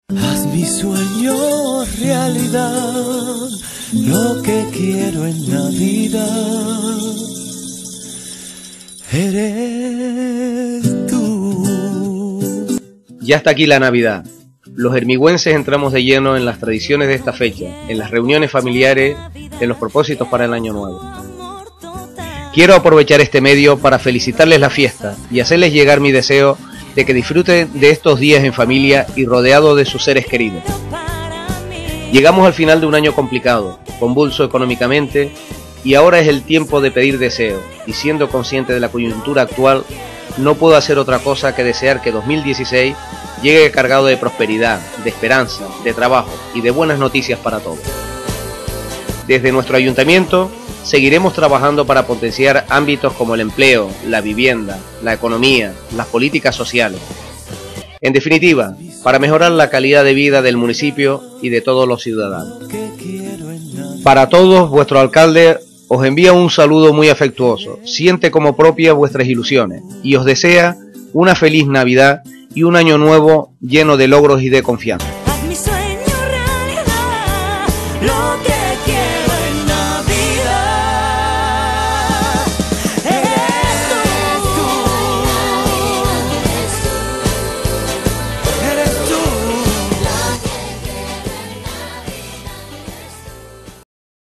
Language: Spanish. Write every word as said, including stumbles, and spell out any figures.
Haz mi sueño realidad, lo que quiero en la vida eres tú. Ya está aquí la Navidad. Los hermigüenses entramos de lleno en las tradiciones de esta fecha, en las reuniones familiares, en los propósitos para el año nuevo. Quiero aprovechar este medio para felicitarles la fiesta y hacerles llegar mi deseo de que disfruten de estos días en familia y rodeados de sus seres queridos. Llegamos al final de un año complicado, convulso económicamente, y ahora es el tiempo de pedir deseos, y siendo consciente de la coyuntura actual, no puedo hacer otra cosa que desear que dos mil dieciséis llegue cargado de prosperidad, de esperanza, de trabajo y de buenas noticias para todos. Desde nuestro ayuntamiento, seguiremos trabajando para potenciar ámbitos como el empleo, la vivienda, la economía, las políticas sociales. En definitiva, para mejorar la calidad de vida del municipio y de todos los ciudadanos. Para todos, vuestro alcalde os envía un saludo muy afectuoso, siente como propia vuestras ilusiones y os desea una feliz Navidad y un año nuevo lleno de logros y de confianza.